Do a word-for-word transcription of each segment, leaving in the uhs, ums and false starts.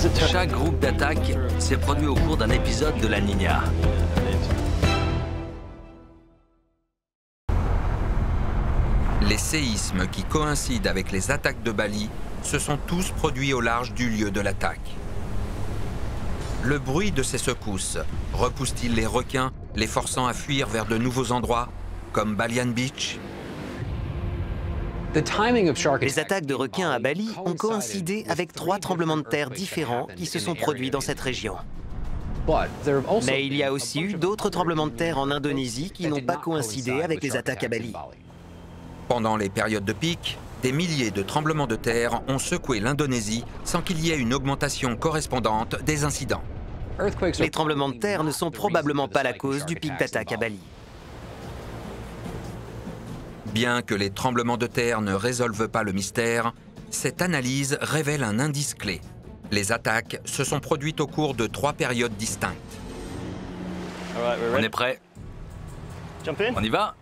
Chaque groupe d'attaque s'est produit au cours d'un épisode de La Niña. Les séismes qui coïncident avec les attaques de Bali se sont tous produits au large du lieu de l'attaque. Le bruit de ces secousses repousse-t-il les requins, les forçant à fuir vers de nouveaux endroits, comme Balian Beach? Les attaques de requins à Bali ont coïncidé avec trois tremblements de terre différents qui se sont produits dans cette région. Mais il y a aussi eu d'autres tremblements de terre en Indonésie qui n'ont pas coïncidé avec les attaques à Bali. Pendant les périodes de pic, des milliers de tremblements de terre ont secoué l'Indonésie sans qu'il y ait une augmentation correspondante des incidents. Les tremblements de terre ne sont probablement pas la cause du pic d'attaque à Bali. Bien que les tremblements de terre ne résolvent pas le mystère, cette analyse révèle un indice clé. Les attaques se sont produites au cours de trois périodes distinctes. On est prêt? On y va?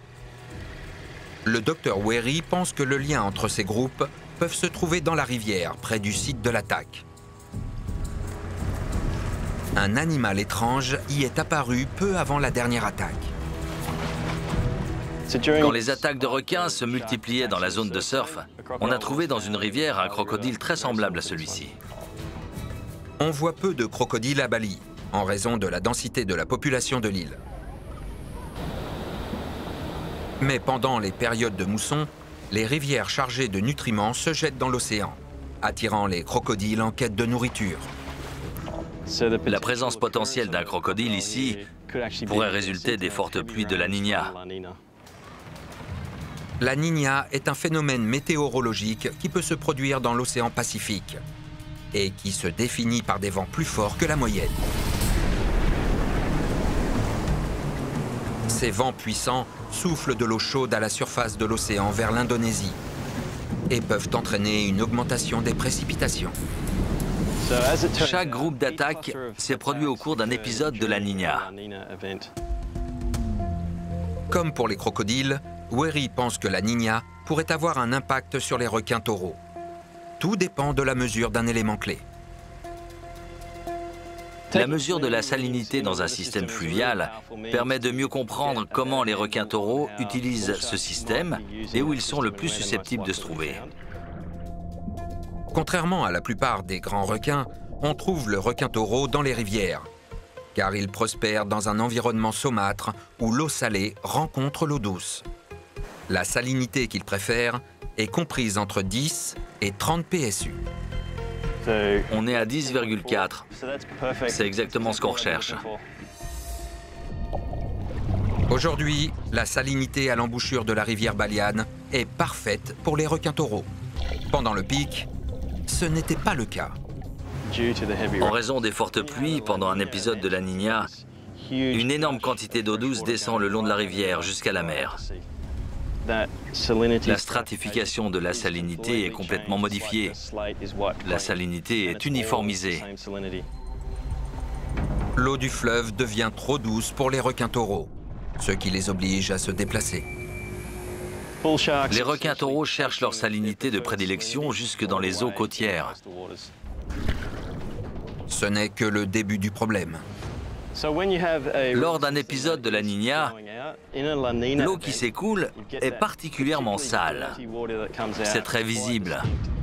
Le docteur Wary pense que le lien entre ces groupes peut se trouver dans la rivière, près du site de l'attaque. Un animal étrange y est apparu peu avant la dernière attaque. Quand les attaques de requins se multipliaient dans la zone de surf, on a trouvé dans une rivière un crocodile très semblable à celui-ci. On voit peu de crocodiles à Bali, en raison de la densité de la population de l'île. Mais pendant les périodes de mousson, les rivières chargées de nutriments se jettent dans l'océan, attirant les crocodiles en quête de nourriture. La présence potentielle d'un crocodile ici pourrait résulter des fortes pluies de La Niña. La Niña est un phénomène météorologique qui peut se produire dans l'océan Pacifique et qui se définit par des vents plus forts que la moyenne. Ces vents puissants soufflent de l'eau chaude à la surface de l'océan vers l'Indonésie et peuvent entraîner une augmentation des précipitations. Chaque groupe d'attaque s'est produit au cours d'un épisode de La Niña. Comme pour les crocodiles, Wary pense que la Niña pourrait avoir un impact sur les requins taureaux. Tout dépend de la mesure d'un élément clé. La mesure de la salinité dans un système fluvial permet de mieux comprendre comment les requins taureaux utilisent ce système et où ils sont le plus susceptibles de se trouver. Contrairement à la plupart des grands requins, on trouve le requin taureau dans les rivières, car il prospère dans un environnement saumâtre où l'eau salée rencontre l'eau douce. La salinité qu'il préfère est comprise entre dix et trente P S U. On est à dix virgule quatre. C'est exactement ce qu'on recherche. Aujourd'hui, la salinité à l'embouchure de la rivière Balian est parfaite pour les requins taureaux. Pendant le pic, ce n'était pas le cas. En raison des fortes pluies pendant un épisode de La Niña, une énorme quantité d'eau douce descend le long de la rivière jusqu'à la mer. La stratification de la salinité est complètement modifiée. La salinité est uniformisée. L'eau du fleuve devient trop douce pour les requins taureaux, ce qui les oblige à se déplacer. Les requins taureaux cherchent leur salinité de prédilection jusque dans les eaux côtières. Ce n'est que le début du problème. Lors d'un épisode de La Niña, l'eau qui s'écoule est particulièrement sale. C'est très visible.